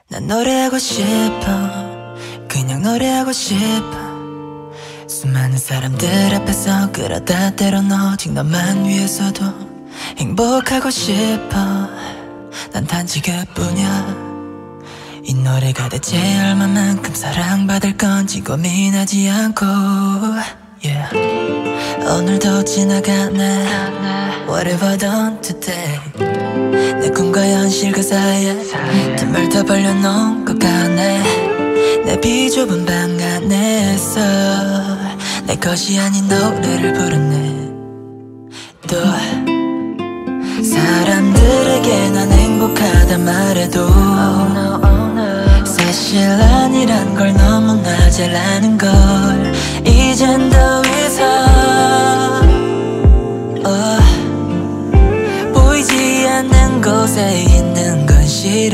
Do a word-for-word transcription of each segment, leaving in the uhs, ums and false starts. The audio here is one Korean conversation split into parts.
난 노래하고 싶어. 그냥 노래하고 싶어. 수많은 사람들 앞에서 그러다 때론 오직 너만 위해서도 행복하고 싶어. 난 단지 그뿐이야. 이 노래가 대체 얼마만큼 사랑받을 건지 고민하지 않고 yeah. 오늘도 지나가네 Whatever done today. 내 꿈과 현실 그 사이에 틈을 더 벌려놓은 것 같네. 내 비좁은 방 안에서 내 것이 아닌 노래를 부르네. 또 사람들에게 난 행복하다 말해도 oh no, oh no. 사실 아니란 걸 너무나 잘 아는 걸 이젠 더 이상 oh. 보이지 않는 곳에 있는 건 싫어.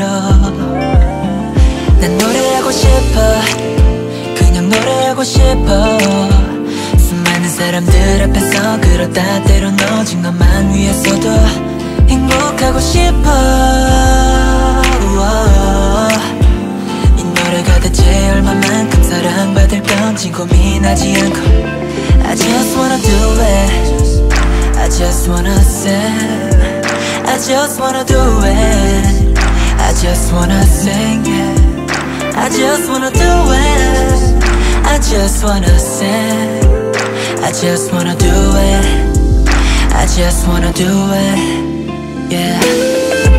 난 노래하고 싶어. 그냥 노래하고 싶어. 수많은 사람들 앞에서 그러다 때론 오직 너만 위해서도 행복하고 싶어. 이 노래가 대체 얼마만큼 사랑받을 건지 고민하지 않고 I just wanna do it. I just wanna sing. I just wanna do it. I just wanna sing it. I just wanna do it. I just wanna sing. I just wanna do it. I just wanna do it. Yeah.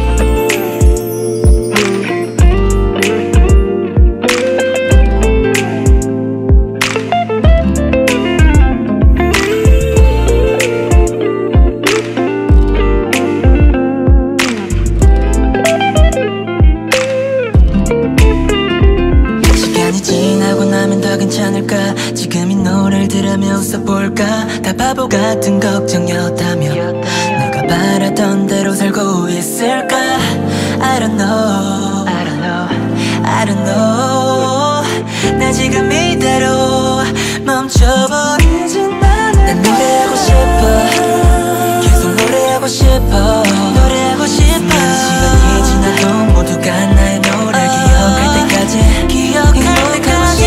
괜찮을까? 지금 이 노래를 들으며 웃어볼까? 다 바보 같은 걱정이었다면 내가 바라던 대로 살고 있을까? I don't know, I don't know, I don't know. 나 지금 이대로 멈춰버리진 않을 거야. 난 노래하고 싶어. 계속 노래하고 싶어. 노래하고 싶어. 시간이 지나도 모두가 나의 노래를 기억할 때까지 기억할 때까지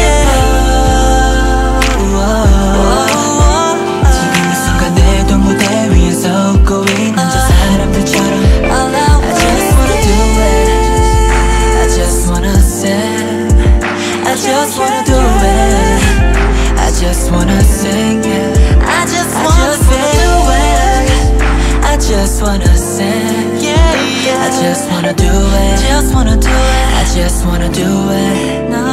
I just wanna do it. I just wanna sing it. I just wanna do it. I just wanna sing. Yeah, yeah. I just wanna do it. Just wanna do it. I just wanna do it. No.